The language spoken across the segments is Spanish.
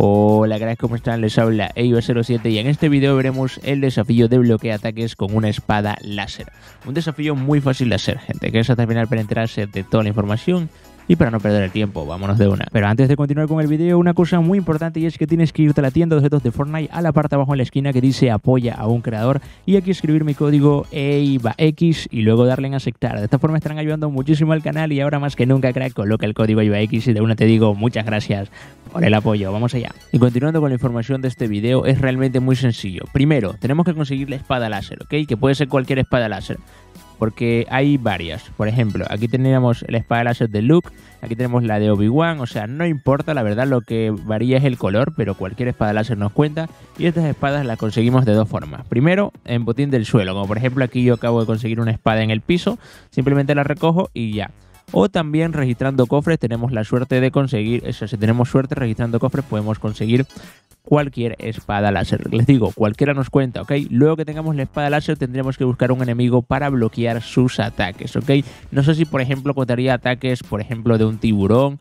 Hola cracks, ¿cómo están? Les habla Eiva07 y en este video veremos el desafío de bloquear ataques con una espada láser. Un desafío muy fácil de hacer, gente, que es hasta el final para enterarse de toda la información y para no perder el tiempo, vámonos de una. Pero antes de continuar con el video, una cosa muy importante y es que tienes que irte a la tienda de objetos de Fortnite, a la parte de abajo en la esquina que dice apoya a un creador y aquí escribir mi código EIVAX y luego darle en aceptar. De esta forma estarán ayudando muchísimo al canal y ahora más que nunca, crack, coloca el código EIVAX y de una te digo muchas gracias por el apoyo. Vamos allá. Y continuando con la información de este video, es realmente muy sencillo. Primero, tenemos que conseguir la espada láser, ¿ok? Que puede ser cualquier espada láser, porque hay varias. Por ejemplo, aquí tenemos la espada láser de Luke, aquí tenemos la de Obi-Wan, o sea, no importa, la verdad lo que varía es el color, pero cualquier espada láser nos cuenta. Y estas espadas las conseguimos de dos formas. Primero, en botín del suelo, como por ejemplo aquí yo acabo de conseguir una espada en el piso, simplemente la recojo y ya. O también registrando cofres, tenemos la suerte de conseguir, eso, si tenemos suerte registrando cofres podemos conseguir cualquier espada láser. Les digo, cualquiera nos cuenta, ¿ok? Luego que tengamos la espada láser tendremos que buscar un enemigo para bloquear sus ataques, ¿ok? No sé si por ejemplo contaría ataques, por ejemplo, de un tiburón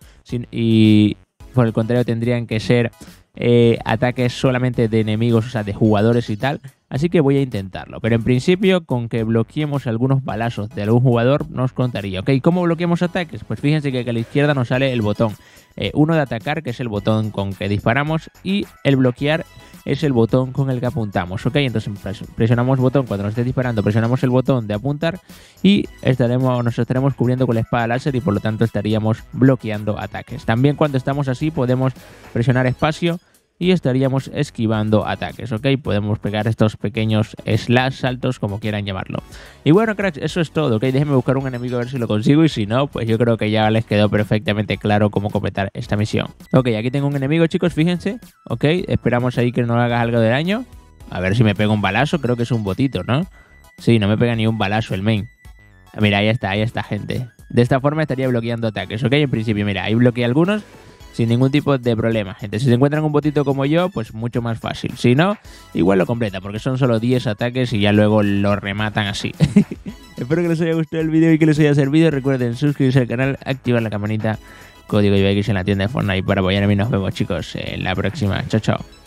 y por el contrario tendrían que ser ataques solamente de enemigos, o sea, de jugadores y tal. Así que voy a intentarlo, pero en principio con que bloqueemos algunos balazos de algún jugador nos contaría, ¿ok? ¿Cómo bloqueamos ataques? Pues fíjense que a la izquierda nos sale el botón uno de atacar, que es el botón con que disparamos, y el bloquear es el botón con el que apuntamos, ¿ok? Entonces presionamos botón cuando nos esté disparando, presionamos el botón de apuntar y nos estaremos cubriendo con la espada láser y por lo tanto estaríamos bloqueando ataques. También cuando estamos así podemos presionar espacio y estaríamos esquivando ataques, ¿ok? Podemos pegar estos pequeños slash saltos, como quieran llamarlo. Y bueno, cracks, eso es todo, ¿ok? Déjenme buscar un enemigo a ver si lo consigo y si no, pues yo creo que ya les quedó perfectamente claro cómo completar esta misión. Ok, aquí tengo un enemigo, chicos, fíjense, ¿ok? Esperamos ahí que no haga algo de daño. A ver si me pega un balazo, creo que es un botito, ¿no? Sí, no me pega ni un balazo el main. Mira, ahí está, gente. De esta forma estaría bloqueando ataques, ¿ok? En principio, mira, ahí bloqueé algunos sin ningún tipo de problema, gente. Si se encuentran un botito como yo, pues mucho más fácil. Si no, igual lo completa, porque son solo 10 ataques y ya luego lo rematan así. Espero que les haya gustado el vídeo y que les haya servido. Recuerden suscribirse al canal, activar la campanita, código EIVAX en la tienda de Fortnite para apoyarme y nos vemos, chicos, en la próxima. Chao, chao.